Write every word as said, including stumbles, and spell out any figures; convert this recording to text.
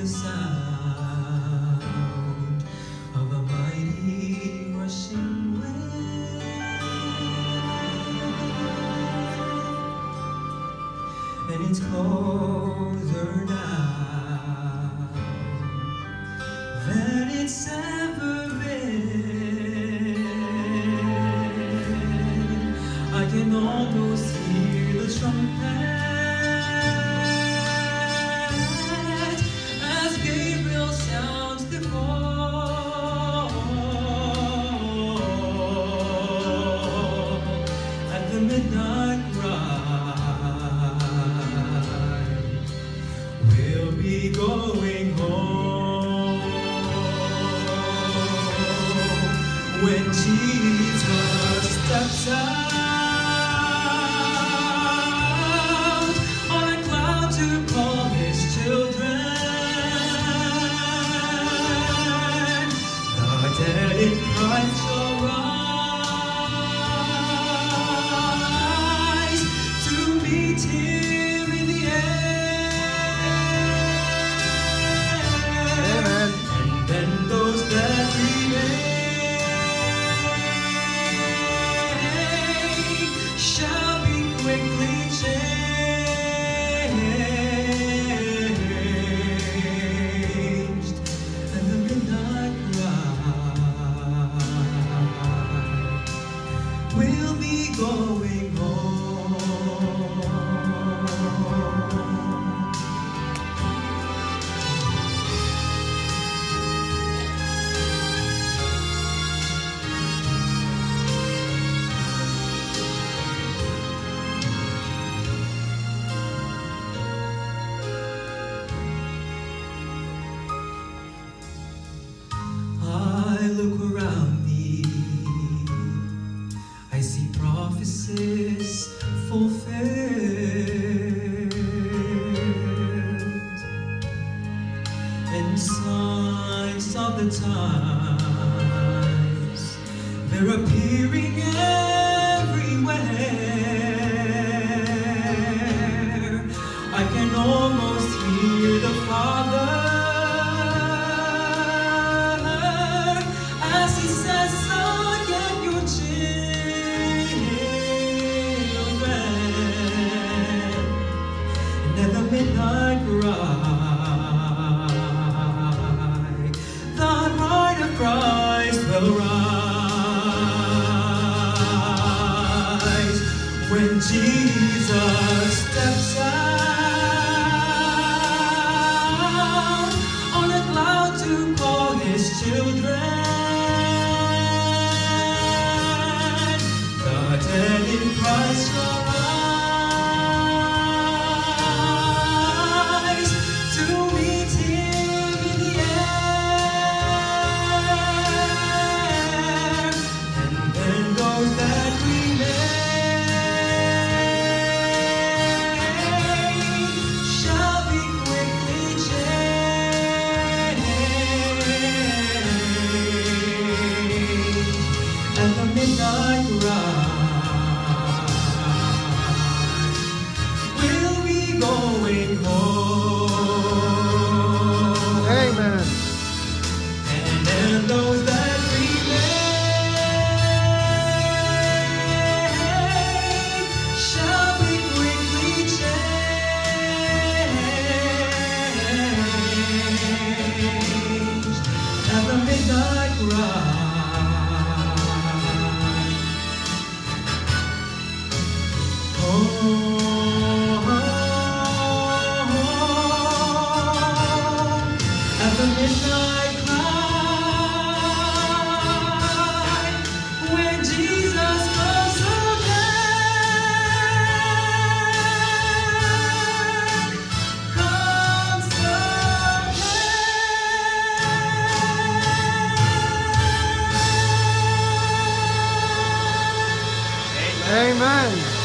the sound of a mighty rushing wind, and it's closer now than it's ever been. I can almost hear the trumpet as Gabriel sounds the call at the midnight cry. We'll be going home when Jesus steps out on a cloud to call his children. The dead in Christ shall rise to meet him in the air. Amen. And then those that remain shall be quickly changed, and the midnight cry will be going home. I look around me, I see prophecies fulfilled, and signs of the times, they're appearing everywhere. I can almost hear the Father as he says, "Son, get your children." And at the midnight cry, the bride of Christ will rise when Jesus steps out on a cloud to call his children. The dead in Christ shall rise to meet him in the air, and then those that remain shall be quickly changed, and the midnight cry will be going home. Amen. And then those that remain shall be quickly changed at the midnight cry. Oh, at the midnight cry, when Jesus comes again, comes again. Amen.